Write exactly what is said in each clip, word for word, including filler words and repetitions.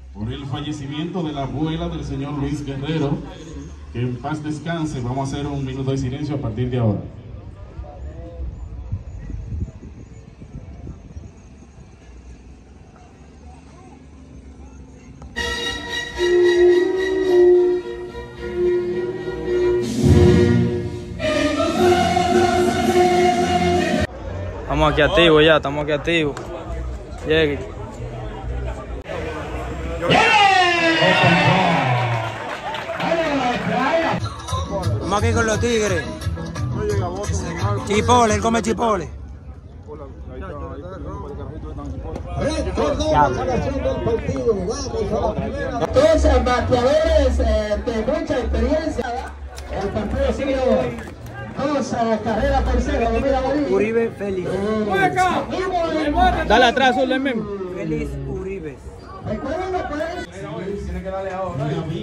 por el fallecimiento de la abuela del señor Luis Guerrero, que en paz descanse. Vamos a hacer un minuto de silencio a partir de ahora. Estamos aquí activos ya, estamos aquí activos. Llegue. Vamos aquí con los tigres. Chipole, él come chipole. Entonces, bateadores eh, de mucha experiencia. El partido sigue dos carreras por cero. Uribe Félix. Dale atrás, Zul, mismo. Félix Uribe. Tiene que darle ahora.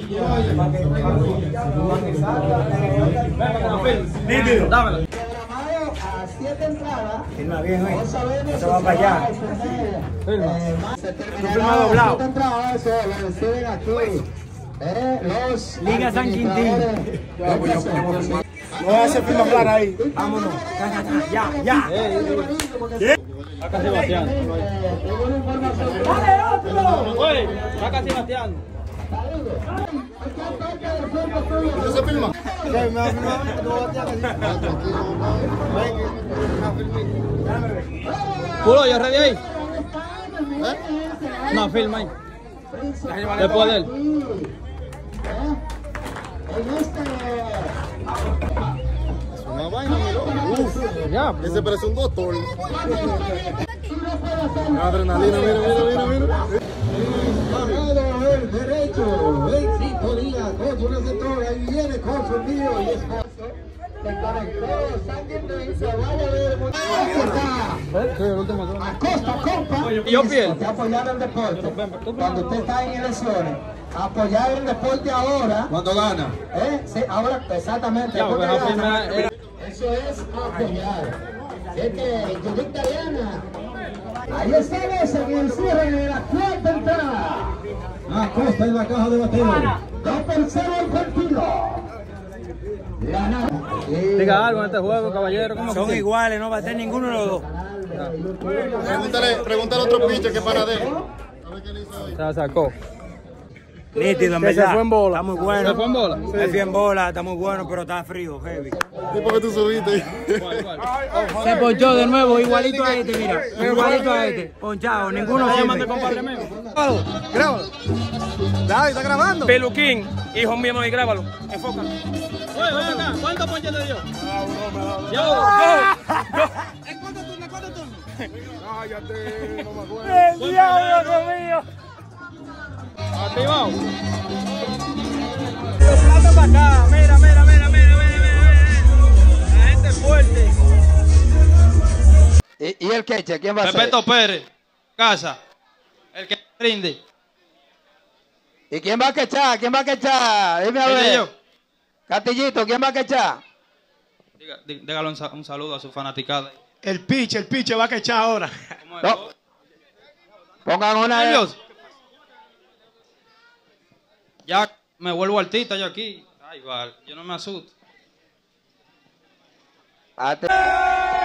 Nítido. Dámelo. A siete entradas. Firma bien, güey. No sabemos Eso va para allá. Firma. Tú firma doblado. Eso lo reciben aquí. Eh, los Liga San Quintín. No hace firma clara ahí. Vámonos. Ya, ya, ya. Saca Sebastián. ¡Dale otro! Oye, saca Sebastián. ¿No se firma? Pulo, ¿ya ready ahí? No, firma ahí. Después de él. Una vaina, uf, Ya. ese parece un doctor. Adrenalina, mira, mira, mira, mira. El derecho, en sintonía con su receptor, ahí viene con su mío y esfuerzo. Se conectó, sangre, se vaya a ver. Acosta, compa. Y yo pierdo. Usted apoyar el deporte. Cuando usted está en elecciones, apoyar el deporte ahora. ¿Cuándo gana? ¿Eh? Sí, ahora, exactamente. Ya, porque Porque la firma gana. era- Eso es apoyar. Es que Judith Diana. Ahí estamos en el cierre de la cuarta entrada. Acosta en la caja de bateo. dos por cero el partido. Ganar. Diga algo en este juego, caballero. ¿Cómo Son que- iguales, no va a tener ninguno de los dos. Pregúntale, pregúntale a otro pitcher que para de él. A ver qué le hizo ahí. Se la sacó. Nítido, en Que se verdad. fue en bola. Está muy bueno. ¿Se fue en bola? Se fue en bola, está muy bueno, pero está frío, heavy. ¿Y por qué tú subiste? Igual, igual. Se ponchó de nuevo, igualito a este, mira. Igualito a este. Ponchado, ninguno ¿Cómo llaman de sirve. compadre mío? Grábalo. David, ¿está grabando? Peluquín, hijo mío, y grábalo. Enfócalo. Oye, ven acá. ¿Cuántos ponches te dio? Yo, yo. ¿En cuánto turno? ¿En cuánto turno? Cállate, no me acuerdo. ¡El diablo mío! Activado. Los platos para acá. Mira, mira, mira, mira, mira, mira. La gente es fuerte. ¿Y, y el queche? ¿Quién va a ser? Pepeto Pérez. Casa. El que rinde. ¿Y quién va a quechar? ¿Quién va a quechar? Dime a Ese ver. yo. Catillito, ¿quién va a quechar? Diga, dí- dígale un, sa- un saludo a su fanaticada. El pitch, el pitch va a quechar ahora. ¿Cómo es? No. Pongan una. Nervioso. Ya me vuelvo artista yo aquí. Ay, vale. Yo no me asusto. Ate-